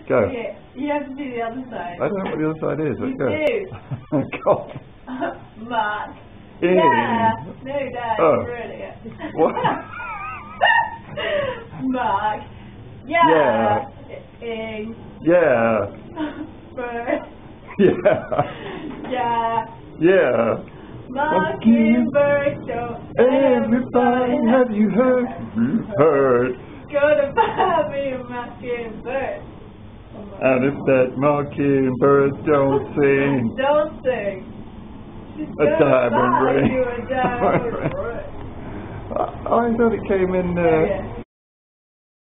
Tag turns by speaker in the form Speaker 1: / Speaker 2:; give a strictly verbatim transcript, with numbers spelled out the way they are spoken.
Speaker 1: Go.
Speaker 2: Okay, you have to do the other side.
Speaker 1: I don't know what the other side is.
Speaker 2: You
Speaker 1: Go.
Speaker 2: do.
Speaker 1: God.
Speaker 2: Mark.
Speaker 1: In.
Speaker 2: Yeah. No, Dad.
Speaker 1: Oh.
Speaker 2: Really.
Speaker 1: What?
Speaker 2: Mark. Yeah.
Speaker 1: Yeah.
Speaker 2: In.
Speaker 1: Yeah.
Speaker 2: Bird.
Speaker 1: Yeah.
Speaker 2: Yeah.
Speaker 1: Yeah.
Speaker 2: Mockingbird show.
Speaker 1: Everybody, have you heard? You heard.
Speaker 2: Go to buy me a mockingbird.
Speaker 1: And if that mockingbird don't sing,
Speaker 2: Don't sing. She's
Speaker 1: a
Speaker 2: gonna
Speaker 1: diamond
Speaker 2: buy
Speaker 1: ring.
Speaker 2: you a diamond ring.
Speaker 1: I, I thought it came in. Uh,
Speaker 2: Oh, yeah.